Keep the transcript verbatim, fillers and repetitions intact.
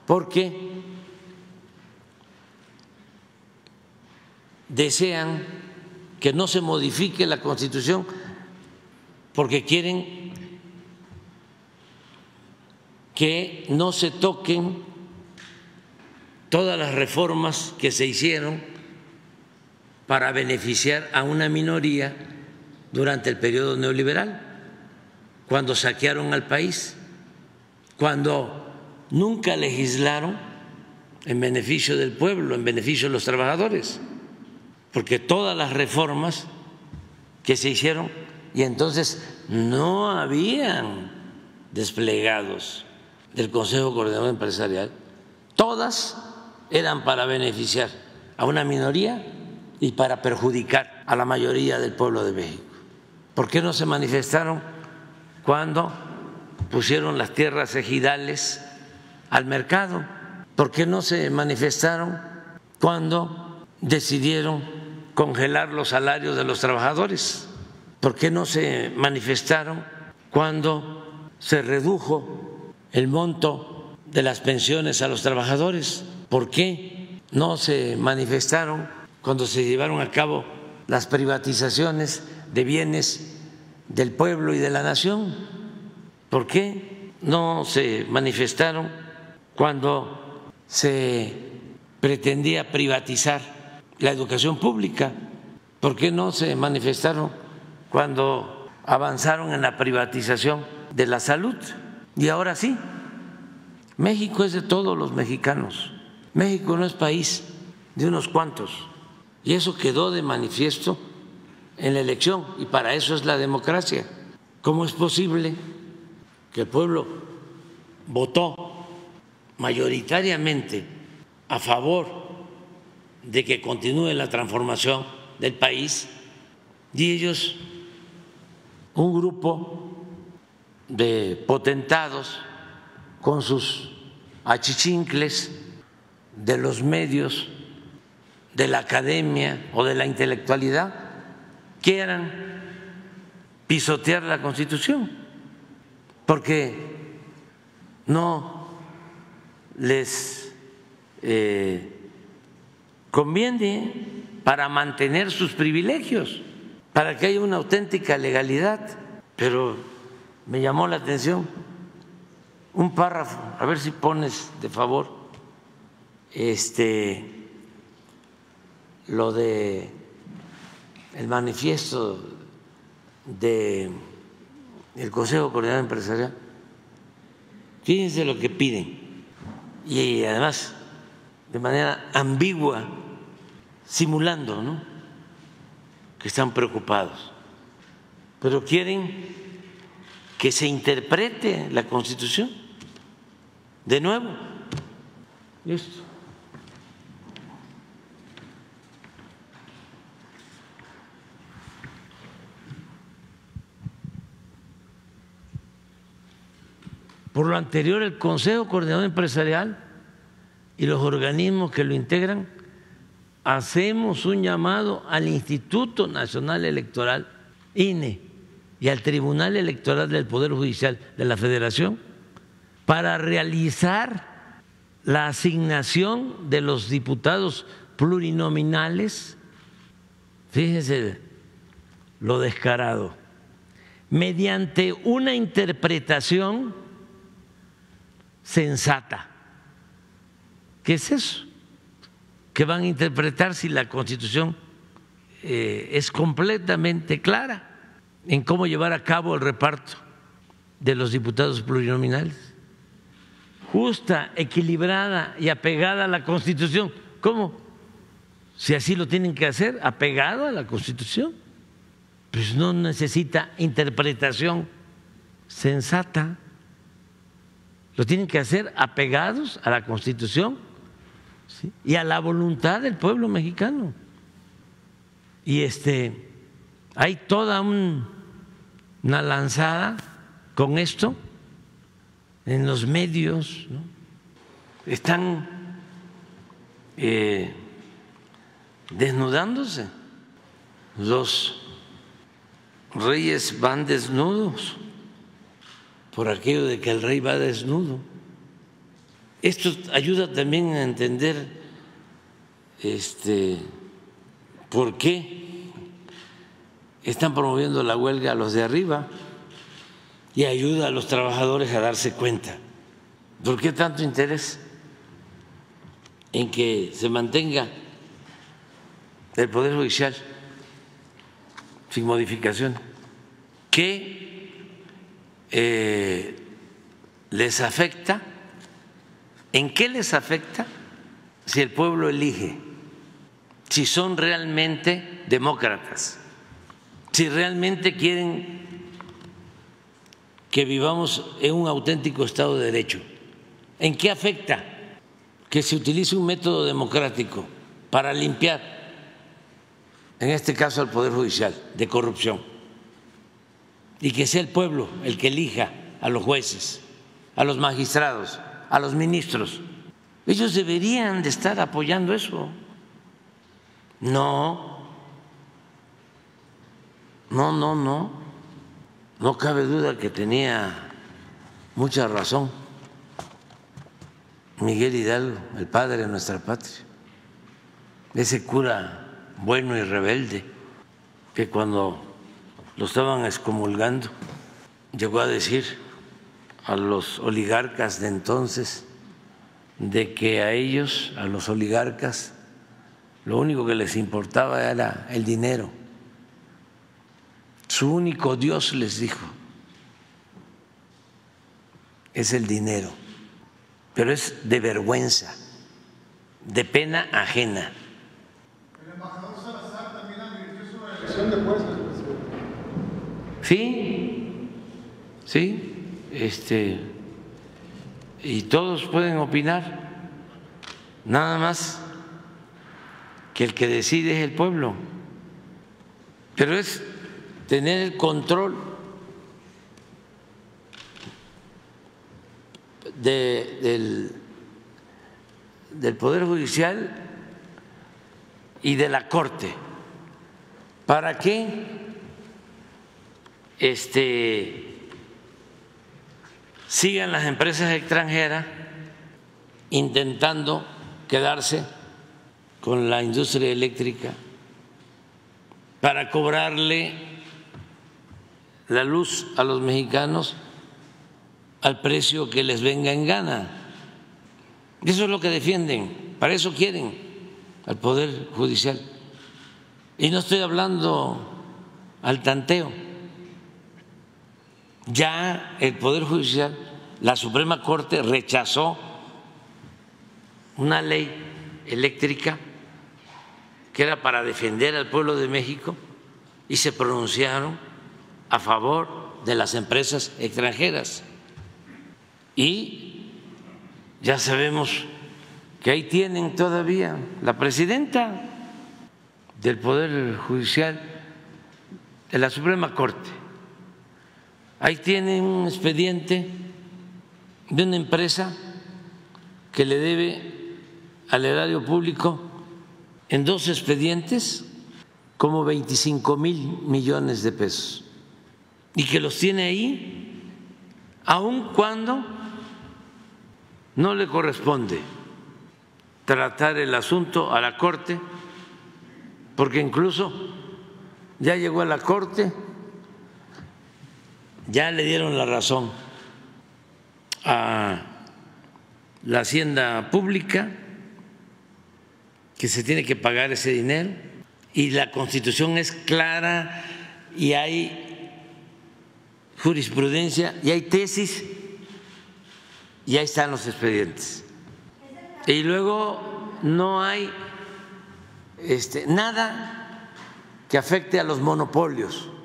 porque desean que no se modifique la Constitución, porque quieren que no se toquen todas las reformas que se hicieron para beneficiar a una minoría durante el periodo neoliberal, cuando saquearon al país, cuando nunca legislaron en beneficio del pueblo, en beneficio de los trabajadores, porque todas las reformas que se hicieron, y entonces no habían desplegados del Consejo Coordinador Empresarial, todas eran para beneficiar a una minoría y para perjudicar a la mayoría del pueblo de México. ¿Por qué no se manifestaron cuando pusieron las tierras ejidales al mercado? ¿Por qué no se manifestaron cuando decidieron congelar los salarios de los trabajadores? ¿Por qué no se manifestaron cuando se redujo el monto de las pensiones a los trabajadores? ¿Por qué no se manifestaron cuando se llevaron a cabo las privatizaciones de bienes del pueblo y de la nación? ¿Por qué no se manifestaron cuando se pretendía privatizar la educación pública? ¿Por qué no se manifestaron cuando avanzaron en la privatización de la salud? Y ahora sí, México es de todos los mexicanos. México no es país de unos cuantos. Y eso quedó de manifiesto en la elección, y para eso es la democracia. ¿Cómo es posible que el pueblo votó mayoritariamente a favor de que continúe la transformación del país y ellos, un grupo de potentados con sus achichincles de los medios, de la academia o de la intelectualidad, quieran pisotear la Constitución, porque no les eh, conviene para mantener sus privilegios, para que haya una auténtica legalidad. Pero me llamó la atención un párrafo, a ver si pones de favor este lo de el manifiesto de el Consejo Coordinador Empresarial. Fíjense lo que piden, y además de manera ambigua, simulando, ¿no?, que están preocupados, pero quieren que se interprete la Constitución de nuevo. Listo. Por lo anterior, el Consejo Coordinador Empresarial y los organismos que lo integran hacemos un llamado al Instituto Nacional Electoral, I N E, y al Tribunal Electoral del Poder Judicial de la Federación para realizar la asignación de los diputados plurinominales, fíjense lo descarado, mediante una interpretación sensata. ¿Qué es eso? Que van a interpretar si la Constitución eh, es completamente clara en cómo llevar a cabo el reparto de los diputados plurinominales, justa, equilibrada y apegada a la Constitución. ¿Cómo? Si así lo tienen que hacer, apegado a la Constitución, pues no necesita interpretación sensata. Lo tienen que hacer apegados a la Constitución, ¿sí?, y a la voluntad del pueblo mexicano. Y este hay toda un, una lanzada con esto en los medios, ¿no? Están eh, desnudándose. Los reyes van desnudos por aquello de que el rey va desnudo. Esto ayuda también a entender este, por qué están promoviendo la huelga a los de arriba y ayuda a los trabajadores a darse cuenta. ¿Por qué tanto interés en que se mantenga el Poder Judicial sin modificación? ¿Qué eh, les afecta? ¿En qué les afecta si el pueblo elige? Si son realmente demócratas, si realmente quieren que vivamos en un auténtico Estado de Derecho. ¿En qué afecta que se utilice un método democrático para limpiar, en este caso al Poder Judicial, de corrupción? Y que sea el pueblo el que elija a los jueces, a los magistrados, a los ministros. Ellos deberían de estar apoyando eso. No, no, no, no. No cabe duda que tenía mucha razón Miguel Hidalgo, el padre de nuestra patria, ese cura bueno y rebelde que cuando lo estaban excomulgando llegó a decir a los oligarcas de entonces de que a ellos, a los oligarcas, lo único que les importaba era el dinero. Su único Dios, les dijo, es el dinero, pero es de vergüenza, de pena ajena. El embajador Salazar también advirtió sobre la elección de jueces. Sí, sí. Este, y todos pueden opinar, nada más que el que decide es el pueblo, pero es tener el control de, del, del Poder Judicial y de la Corte para que este sigan las empresas extranjeras intentando quedarse con la industria eléctrica para cobrarle la luz a los mexicanos al precio que les venga en gana. Eso es lo que defienden, para eso quieren al Poder Judicial. Y no estoy hablando al tanteo. Ya el Poder Judicial, la Suprema Corte rechazó una ley eléctrica que era para defender al pueblo de México y se pronunciaron a favor de las empresas extranjeras. Y ya sabemos que ahí tienen todavía la presidenta del Poder Judicial, de la Suprema Corte. Ahí tiene un expediente de una empresa que le debe al erario público en dos expedientes como veinticinco mil millones de pesos y que los tiene ahí aun cuando no le corresponde tratar el asunto a la Corte, porque incluso ya llegó a la Corte, ya le dieron la razón a la Hacienda Pública que se tiene que pagar ese dinero y la Constitución es clara y hay jurisprudencia y hay tesis y ahí están los expedientes. Y luego no hay este, nada que afecte a los monopolios.